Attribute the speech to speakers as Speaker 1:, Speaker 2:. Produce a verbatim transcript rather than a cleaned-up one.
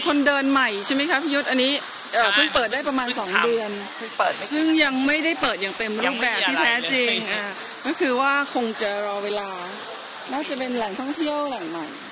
Speaker 1: คนเดินใหม่ใช่ไหมครับพี่ยุทธอันนี้เพิ่งเปิดได้ประมาณสองเดือนซึ่งยังไม่ได้เปิดอย่างเต็มรูปแบบที่แท้จริงอ่ะก็คือว่าคงจะรอเวลาน่าจะเป็นแหล่งท่องเที่ยวแหล่งใหม่